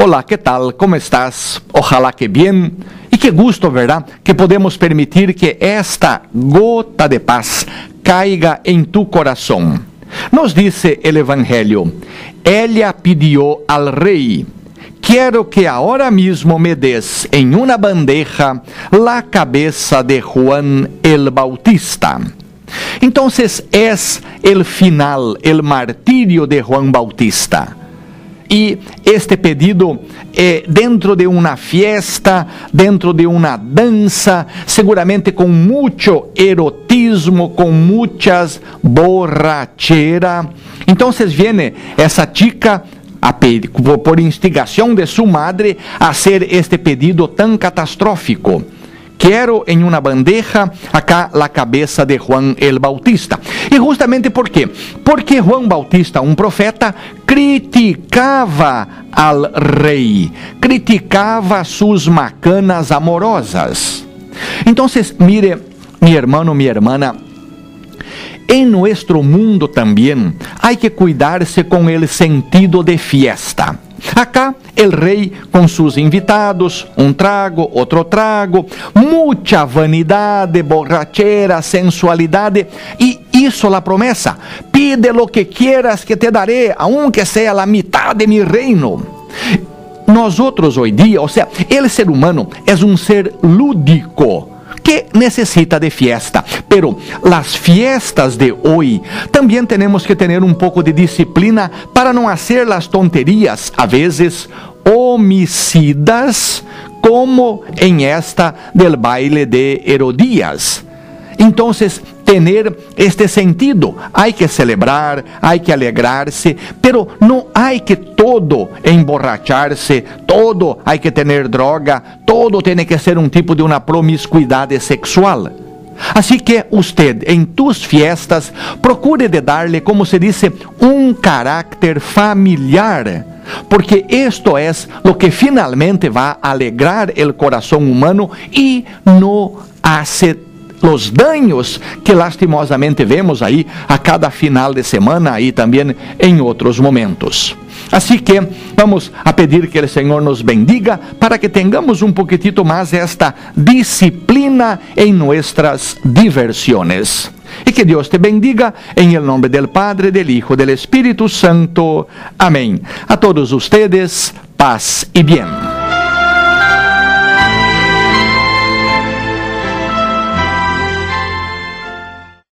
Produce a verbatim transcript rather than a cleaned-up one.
Hola, ¿qué tal? ¿Cómo estás? Ojalá que bien. Y qué gusto, ¿verdad? Que podemos permitir que esta gota de paz caiga en tu corazón. Nos dice el Evangelio, ella pidió al rey, quiero que ahora mismo me des en una bandeja la cabeza de Juan el Bautista. Entonces es el final, el martirio de Juan Bautista. Y este pedido eh, dentro de una fiesta, dentro de una danza, seguramente con mucho erotismo, con muchas borrachera. Entonces viene esa chica, a pedir, por instigación de su madre, a hacer este pedido tan catastrófico. Quiero en una bandeja acá la cabeza de Juan el Bautista. E justamente por quê? Porque Juan Bautista, um profeta, criticava al rei, criticava sus macanas amorosas. Então, mire, mi hermano, mi hermana, en nuestro mundo también hay que cuidarse con el sentido de fiesta. Acá, el rey con sus invitados, un trago, otro trago, mucha vanidade, borrachera, sensualidade, y hizo la promesa, pide lo que quieras que te daré, aunque sea la mitad de mi reino. Nosotros hoy día, o sea, el ser humano es un ser lúdico, que necesita de fiesta, pero las fiestas de hoy también tenemos que tener un poco de disciplina para no hacer las tonterías, a veces homicidas, como en esta del baile de Herodías. Entonces, tener este sentido, hay que celebrar, hay que alegrarse, pero no hay que todo emborracharse, todo hay que tener droga, todo tiene que ser un tipo de una promiscuidad sexual. Así que usted, en tus fiestas, procure de darle, como se dice, un carácter familiar, porque esto es lo que finalmente va a alegrar el corazón humano y no hace los daños que lastimosamente vemos aí a cada final de semana e também em outros momentos. Así que vamos a pedir que el Señor nos bendiga para que tengamos un poquitito más esta disciplina en nuestras diversiones. Y que Dios te bendiga en el nombre del Padre, del Hijo, del Espíritu Santo. Amén. A todos ustedes, paz y bien.